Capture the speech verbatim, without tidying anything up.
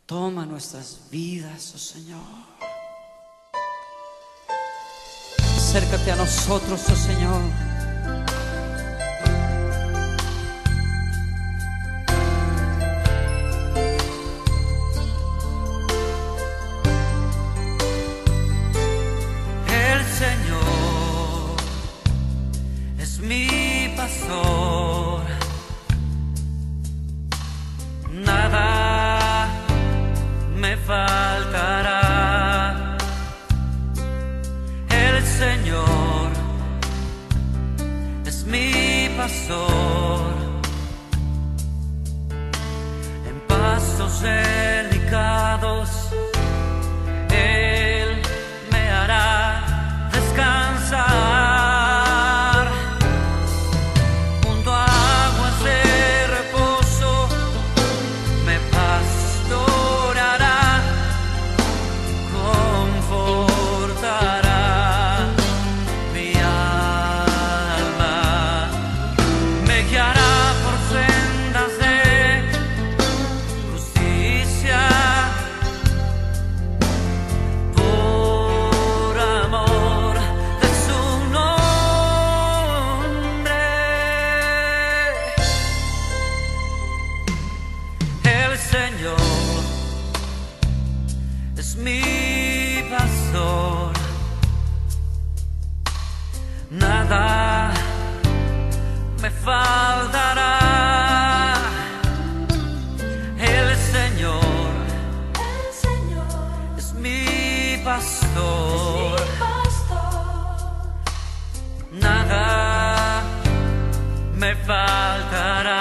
Toma nuestras vidas, oh Señor. Acércate a nosotros, oh Señor. El Señor es mi pastor, nada me faltará. El Señor es mi pastor, en pastos delicados Él me hará descansar, junto a aguas de reposo me pastoreará, confortará mi alma, me guiará por sendas de justicia, por amor de su nombre. El Señor es mi pastor, nada me faltará. El Señor El Señor es mi es mi pastor, pastor. nada me faltará.